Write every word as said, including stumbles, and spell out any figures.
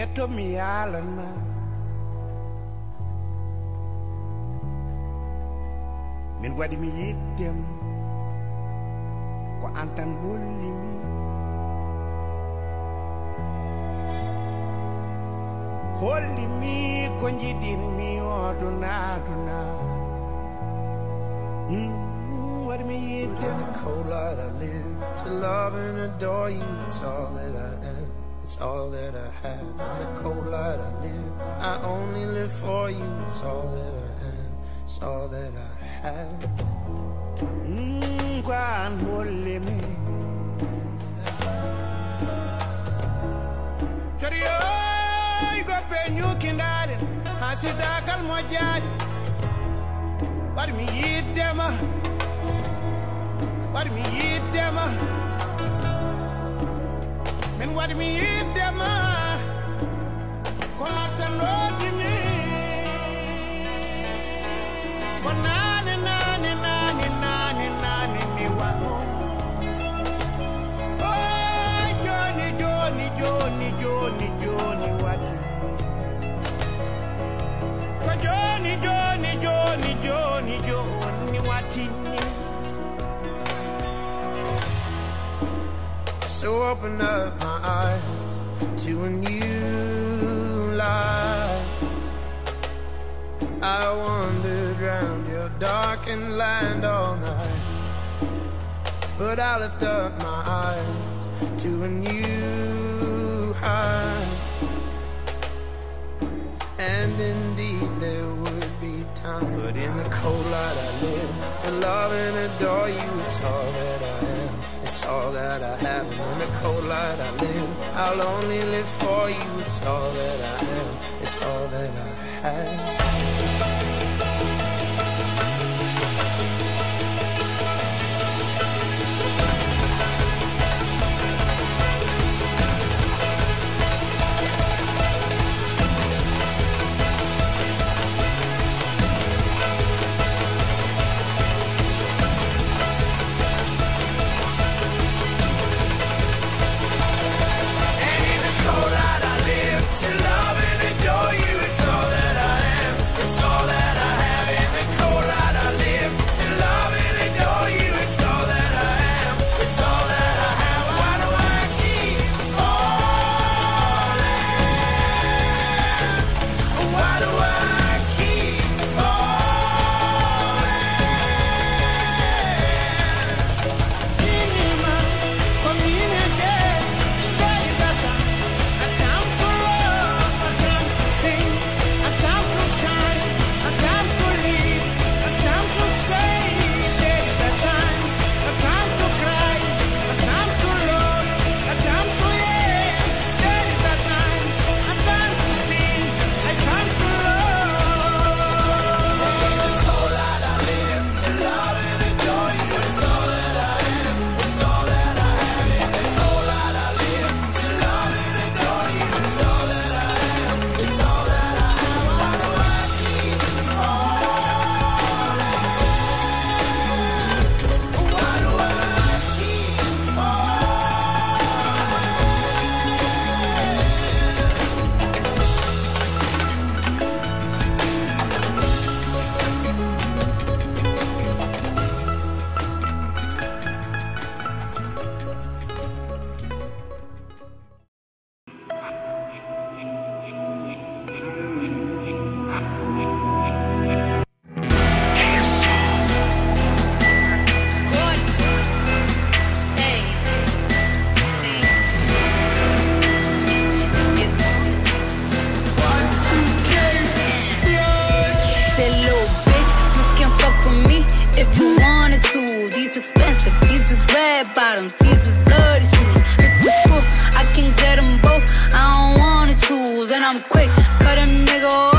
Ketto mi Alaina. Min waɗi mi yiddema ko an tan hollimi. Hollimi ko jiɗinmi oduna aduna. Waɗi mi yiddema. In the cold light I live to love and adore you. It's all that I am. It's all that I have. In the cold light I live. I only live for you. It's all that I am. It's all that I have. Mmm, quan holy me. Chario, you got pen you can add it. Hasida Kalmojad. What me eat them? What me eat them? Men what me eat them? Cotton road to me. Banana, nani, nani, nani, nani, me wano. Oh, Johnny, Johnny, Johnny, Johnny, Johnny, what? Johnny, Johnny, Johnny, Johnny, Johnny, what? So open up my eyes to a new light. I wandered round your darkened land all night, but I lift up my eyes to a new height. And indeed there would be time, but in the cold light I live to love and adore you. It's all that I am. It's all that I have. And in the cold light I live. I'll only live for you. It's all that I am. It's all that I have. To love and adore you, it's all that I am. It's all that I have. In the cold light I live. To love and adore you, it's all that I am. It's all that I have. Why do I keep falling? Why do I keep falling? Minima, família again. There is that time. A time for love, a time to sing, a time to shine, a time to live, a time to stay. There is a time, a time to cry, a time to love, a time to yeah. There is a time, a time to sing, a time to love. In the cold light I live to love and adore you. It's all that I am. It's all that I have. In the cold light I live to love and adore you. It's all that I am. It's all that I have. Why do I keep falling? Why do I keep That little bitch, you can fuck with me if you wanted to. These expensive, these is red bottoms, these is bloody shoes. Hit the school, I can get them both, I don't wanna choose. And I'm quick, cut a nigga